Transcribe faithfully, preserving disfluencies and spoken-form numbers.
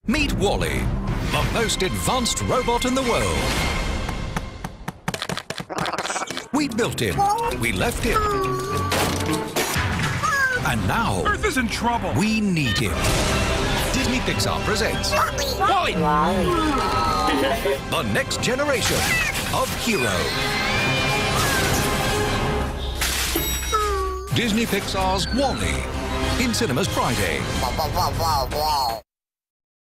Meet Wall-E, the most advanced robot in the world. We built him, we left him, and now Earth is in trouble. we need him. Disney Pixar presents Wall-E! the next generation of hero. Disney Pixar's Wall-E, in cinemas Friday.